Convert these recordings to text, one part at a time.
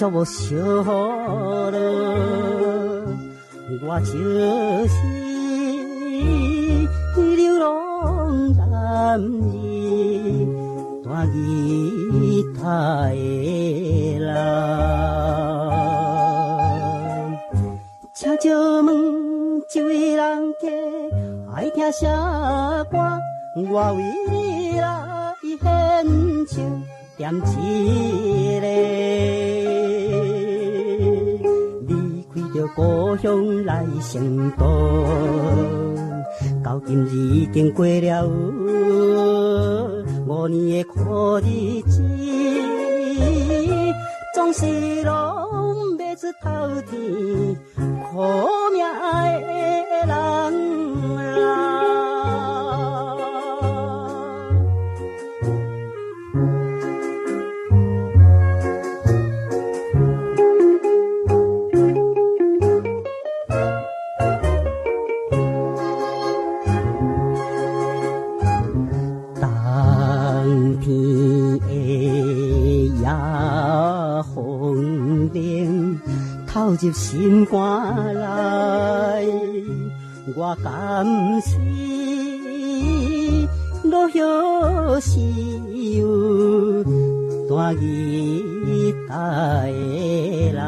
寂无小了，我就是流浪男儿，弹吉他的人。请借问一位人家爱听啥歌？我为你来献唱点一个。离开着故乡来成都，到今日已经过了5年的苦日子，总是拢要出头天，苦命的人啊。当天的夜风铃透入心肝内，我甘是落叶是有弹吉他的人。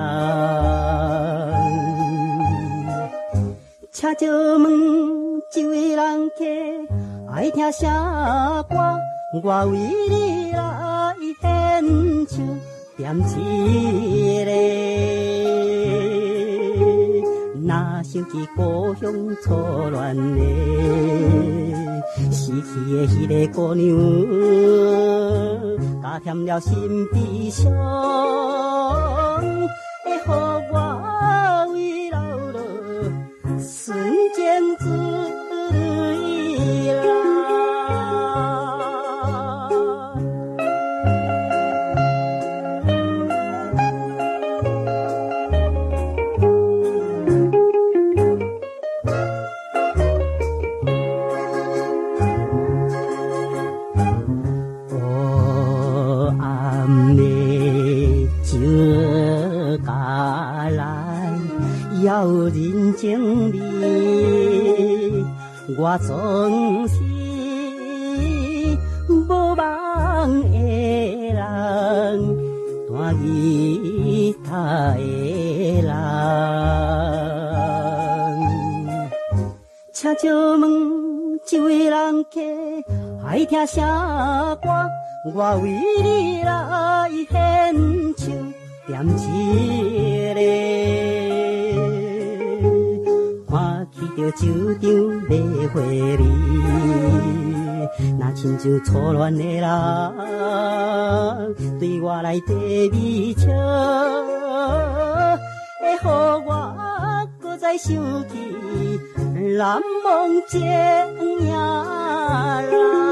请借问一位人家爱听啥歌？我为你来献唱点一个。若想起故乡错乱的，失去的迄个姑娘，加添了心悲伤，会予我为老了瞬间自泪啦。要人情味，我总是无望的人，弹吉他的人。请借问一位人家爱听啥歌？我为你来献唱点一个。看起着酒场的花味，若亲像错乱的人，对我来地味笑，会予我搁再想起难忘情呀人。